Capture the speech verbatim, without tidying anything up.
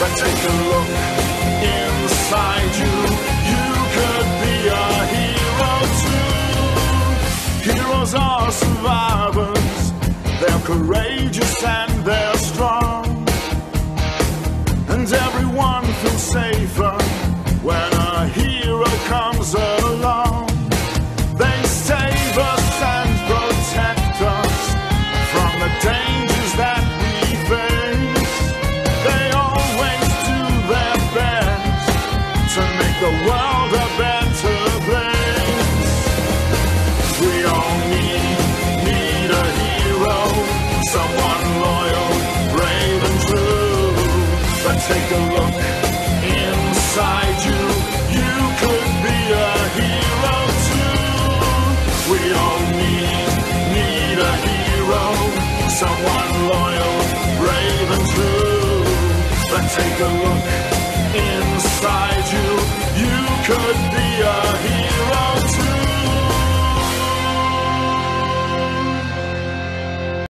But take a look inside you. You could be a hero too. Heroes are survivors. They're courageous and they're strong. And everyone feels safer when a hero comes along. They save us and protect us from the dangers that we face. They always do their best to make the world a better place. We all need, need a hero, someone loyal, brave and true. But take a look inside you. You could be a hero too. We all need, need a hero, someone loyal, brave and true. But take a look inside you. You could be a hero